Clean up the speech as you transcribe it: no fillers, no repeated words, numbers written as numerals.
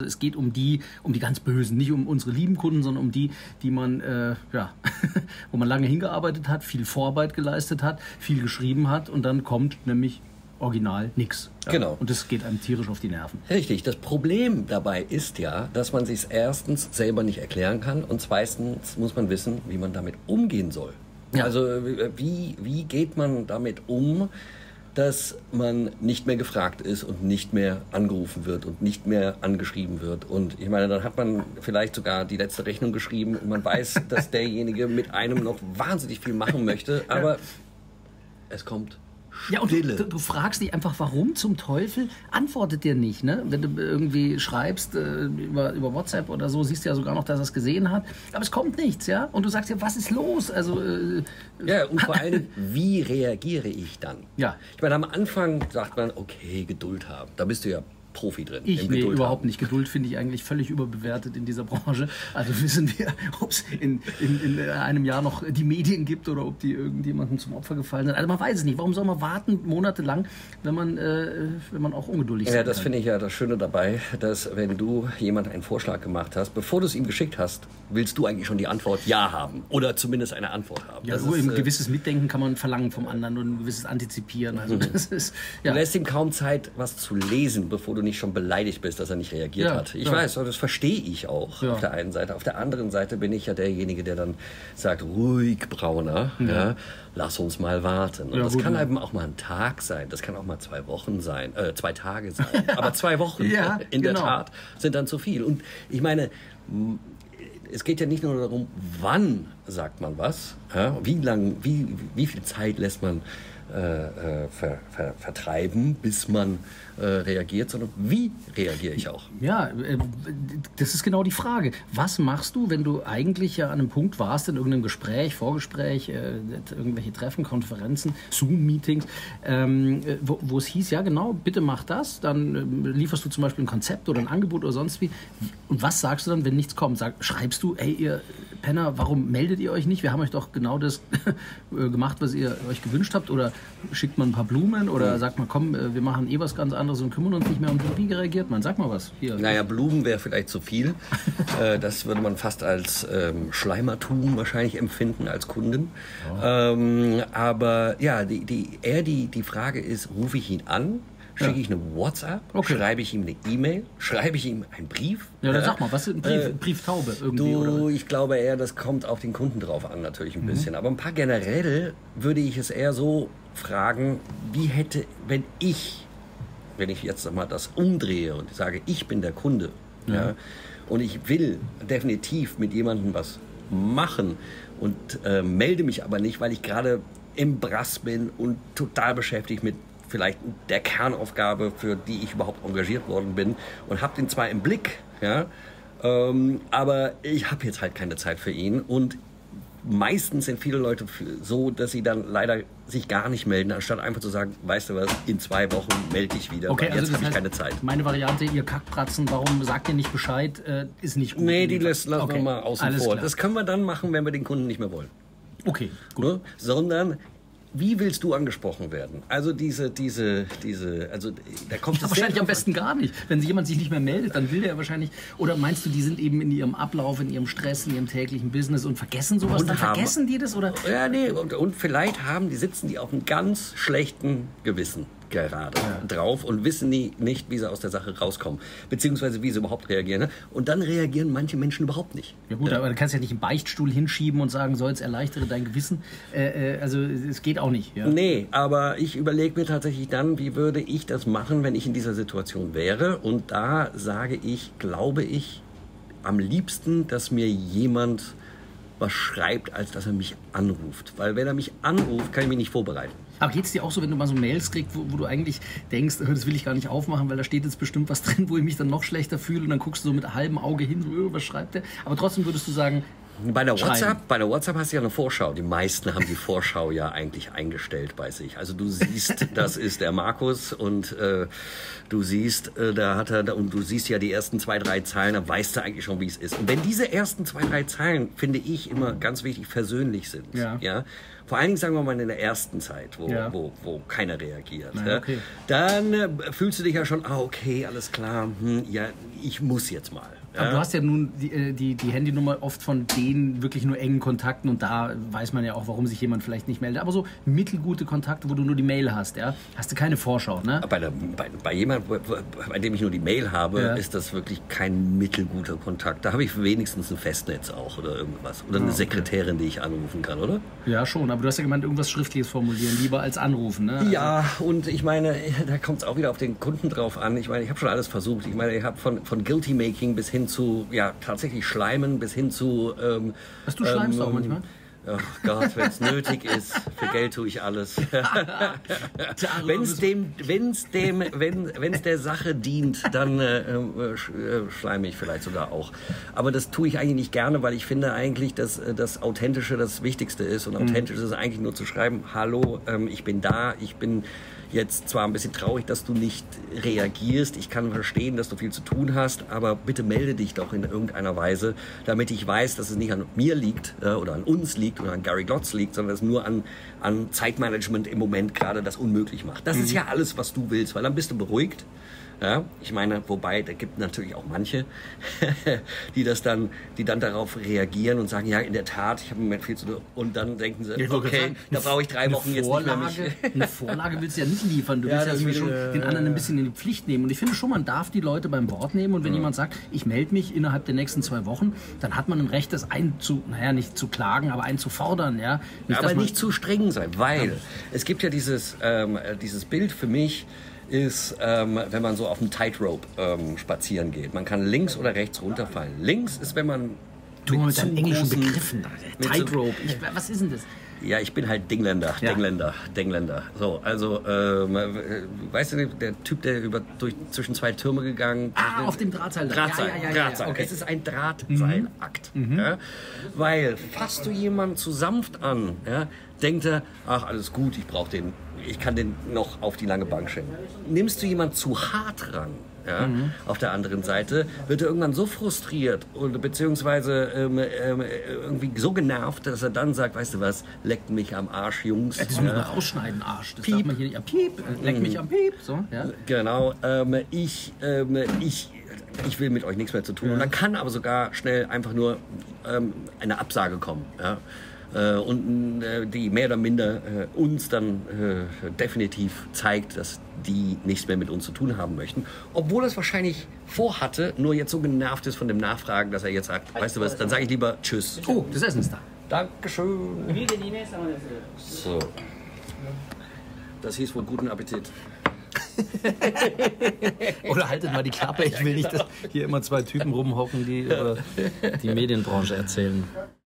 es geht um die ganz Bösen, nicht um unsere lieben Kunden, sondern um die man, wo man lange hingearbeitet hat, viel Vorarbeit geleistet hat, viel geschrieben hat und dann kommt nämlich original nix. Ja. Genau. Und das geht einem tierisch auf die Nerven. Richtig. Das Problem dabei ist ja, dass man sich erstens selber nicht erklären kann und zweitens muss man wissen, wie man damit umgehen soll. Ja. Also wie geht man damit um, dass man nicht mehr gefragt ist und nicht mehr angerufen wird und nicht mehr angeschrieben wird. Und ich meine, dann hat man vielleicht sogar die letzte Rechnung geschrieben und man weiß, dass derjenige mit einem noch wahnsinnig viel machen möchte, aber es kommt ja, und du fragst dich einfach, warum zum Teufel antwortet der nicht, ne? Wenn du irgendwie schreibst über WhatsApp oder so, siehst du ja sogar noch, dass er es gesehen hat, aber es kommt nichts, ja? Und du sagst ja, was ist los? Also ja, und vor allem, wie reagiere ich dann? Ja. Ich meine, am Anfang sagt man, okay, Geduld haben. Da bist du ja Profi drin. Nee, überhaupt nicht. Geduld finde ich eigentlich völlig überbewertet in dieser Branche. Also wissen wir, ob es in einem Jahr noch die Medien gibt oder ob die irgendjemandem zum Opfer gefallen sind. Also man weiß es nicht. Warum soll man warten monatelang, wenn man auch ungeduldig ist? Ja, das finde ich ja das Schöne dabei, dass wenn du jemand einen Vorschlag gemacht hast, bevor du es ihm geschickt hast, willst du eigentlich schon die Antwort Ja haben. Oder zumindest eine Antwort haben. Ja, so ein gewisses Mitdenken kann man verlangen vom anderen und ein gewisses Antizipieren. Also das ist, ja. Du lässt ihm kaum Zeit, was zu lesen, bevor du nicht schon beleidigt bist, dass er nicht reagiert hat. Ich weiß, das verstehe ich auch auf der einen Seite. Auf der anderen Seite bin ich ja derjenige, der dann sagt, ruhig, Brauner, lass uns mal warten. Und das kann eben auch mal ein Tag sein, das kann auch mal 2 Wochen sein, 2 Tage sein. Aber 2 Wochen in der Tat sind dann zu viel. Und ich meine, es geht ja nicht nur darum, wann sagt man was, wie viel Zeit lässt man vertreiben, bis man reagiert, sondern wie reagiere ich auch? Ja, das ist genau die Frage. Was machst du, wenn du eigentlich ja an einem Punkt warst, in irgendeinem Gespräch, Vorgespräch, irgendwelche Treffen, Konferenzen, Zoom-Meetings, wo es hieß, ja genau, bitte mach das, dann lieferst du zum Beispiel ein Konzept oder ein Angebot oder sonst wie. Und was sagst du dann, wenn nichts kommt? Schreibst du, ey, ihr Penner, warum meldet ihr euch nicht? Wir haben euch doch genau das gemacht, was ihr euch gewünscht habt. Oder schickt man ein paar Blumen oder sagt man, komm, wir machen was ganz anderes und kümmern uns nicht mehr um die. Wie reagiert man? Sag mal was. Hier. Naja, Blumen wäre vielleicht zu viel. Das würde man fast als Schleimertum wahrscheinlich empfinden als Kunden. Oh. Aber ja, die Frage ist, rufe ich ihn an? Schicke ich eine WhatsApp? Okay. Schreibe ich ihm eine E-Mail? Schreibe ich ihm einen Brief? Ja, dann sag mal, was ist ein Brieftaube irgendwie? Ich glaube eher, das kommt auf den Kunden drauf an, natürlich ein bisschen. Aber ein paar generell würde ich es eher so fragen, wenn ich jetzt mal das umdrehe und sage, ich bin der Kunde, und ich will definitiv mit jemandem was machen und melde mich aber nicht, weil ich gerade im Brass bin und total beschäftigt mit vielleicht der Kernaufgabe, für die ich überhaupt engagiert worden bin und habe den zwar im Blick, aber ich habe jetzt halt keine Zeit für ihn und meistens sind viele Leute so, dass sie dann leider sich gar nicht melden, anstatt einfach zu sagen, weißt du was, in 2 Wochen melde ich wieder, okay, weil jetzt habe ich keine Zeit. Meine Variante, ihr Kackpratzen, warum sagt ihr nicht Bescheid, ist nicht gut. Nee, die lassen wir mal außen vor. Klar. Das können wir dann machen, wenn wir den Kunden nicht mehr wollen. Okay, gut. Sondern wie willst du angesprochen werden? Also da kommt es wahrscheinlich am besten gar nicht. Wenn jemand sich nicht mehr meldet, dann will der wahrscheinlich, oder meinst du, die sind eben in ihrem Ablauf, in ihrem Stress, in ihrem täglichen Business und vergessen sowas? Dann vergessen die das? Oder? Ja, nee, und vielleicht sitzen die auf einem ganz schlechten Gewissen gerade drauf und wissen nicht, wie sie aus der Sache rauskommen, beziehungsweise wie sie überhaupt reagieren. Ne? Und dann reagieren manche Menschen überhaupt nicht. Ja gut, aber du kannst ja nicht einen Beichtstuhl hinschieben und sagen, so jetzt erleichtere dein Gewissen. Also es geht auch nicht. Ja. Nee, aber ich überlege mir tatsächlich dann, wie würde ich das machen, wenn ich in dieser Situation wäre. Und da glaube ich, am liebsten, dass mir jemand was schreibt, als dass er mich anruft. Weil wenn er mich anruft, kann ich mich nicht vorbereiten. Aber geht es dir auch so, wenn du mal so Mails kriegst, wo du eigentlich denkst, das will ich gar nicht aufmachen, weil da steht jetzt bestimmt was drin, wo ich mich dann noch schlechter fühle und dann guckst du so mit halbem Auge hin, so, was schreibt der? Aber trotzdem würdest du sagen, Bei der WhatsApp hast du ja eine Vorschau. Die meisten haben die Vorschau ja eigentlich eingestellt bei sich. Also du siehst, das ist der Markus und du siehst, und du siehst ja die ersten 2, 3 Zeilen, da weißt du eigentlich schon, wie es ist. Und wenn diese ersten 2, 3 Zeilen, finde ich immer ganz wichtig, versöhnlich sind, ja? Vor allen Dingen, sagen wir mal, in der ersten Zeit, wo keiner reagiert. Nein, okay. Dann fühlst du dich ja schon, okay, alles klar, ja, ich muss jetzt mal. Aber du hast ja nun die Handynummer oft von den wirklich nur engen Kontakten und da weiß man ja auch, warum sich jemand vielleicht nicht meldet. Aber so mittelgute Kontakte, wo du nur die Mail hast, ja, hast du keine Vorschau, ne? Bei jemandem, bei dem ich nur die Mail habe, ist das wirklich kein mittelguter Kontakt. Da habe ich wenigstens ein Festnetz auch oder irgendwas. Oder eine Sekretärin, die ich anrufen kann, oder? Ja, schon. Aber du hast ja gemeint, irgendwas Schriftliches formulieren, lieber als anrufen, ne? Ja, und ich meine, da kommt es auch wieder auf den Kunden drauf an. Ich meine, ich habe schon alles versucht. Ich meine, ich habe von Guilty-Making bis hin zu, ja, tatsächlich Schleimen, bis hin zu... du schleimst auch manchmal? Ach Gott, wenn es nötig ist, für Geld tue ich alles. Wenn es der Sache dient, dann schleime ich vielleicht sogar auch. Aber das tue ich eigentlich nicht gerne, weil ich finde eigentlich, dass das Authentische das Wichtigste ist. Und authentisch ist eigentlich nur zu schreiben, hallo, ich bin da, ich bin jetzt zwar ein bisschen traurig, dass du nicht reagierst. Ich kann verstehen, dass du viel zu tun hast, aber bitte melde dich doch in irgendeiner Weise, damit ich weiß, dass es nicht an mir liegt oder an uns liegt oder an Gary Glotz liegt, sondern dass es nur an Zeitmanagement im Moment gerade das unmöglich macht. Das ist ja alles, was du willst, weil dann bist du beruhigt. Ja, ich meine, wobei, da gibt natürlich auch manche, die dann darauf reagieren und sagen, ja, in der Tat, ich habe im Moment viel zu tun. Und dann denken sie, okay, da brauche ich 3 Wochen jetzt nicht mehr mich. Eine Vorlage willst du ja nicht liefern. Du willst ja irgendwie schon den anderen ein bisschen in die Pflicht nehmen. Und ich finde schon, man darf die Leute beim Wort nehmen. Und wenn jemand sagt, ich melde mich innerhalb der nächsten 2 Wochen, dann hat man ein Recht, das nicht zu klagen, aber einzufordern. Ja? Aber nicht zu streng sein, weil es gibt ja dieses Bild für mich, ist, wenn man so auf dem Tightrope spazieren geht. Man kann links oder rechts runterfallen. Links ist, wenn man mit deinen englischen Begriffen. Tightrope. Was ist denn das? Ja, ich bin halt Dingländer. So, also, weißt du, der Typ, der zwischen 2 Türme gegangen... auf dem Drahtseil. Drahtseil. Okay. Es ist ein Drahtseilakt. Ja? Weil fasst du jemanden zu sanft an, ja, denkt er, ach, alles gut, ich kann den noch auf die lange Bank stellen. Nimmst du jemanden zu hart ran, ja, auf der anderen Seite, wird er irgendwann so frustriert und beziehungsweise irgendwie so genervt, dass er dann sagt, weißt du was, leckt mich am Arsch, Jungs. Das muss man rausschneiden, Arsch. Das darf man hier nicht. Piep, leck mich am Piep. So, ja. Genau. Ich will mit euch nichts mehr zu tun. Und dann kann aber sogar schnell einfach nur eine Absage kommen. Ja? Und die mehr oder minder uns dann definitiv zeigt, dass die nichts mehr mit uns zu tun haben möchten. Obwohl er es wahrscheinlich vorhatte, nur jetzt so genervt ist von dem Nachfragen, dass er jetzt sagt, weißt du was, dann sage ich lieber Tschüss. Oh, das Essen ist da. Dankeschön. So. Das hieß wohl guten Appetit. Oder haltet mal die Klappe, ich will nicht, dass hier immer 2 Typen rumhocken, die über die Medienbranche erzählen.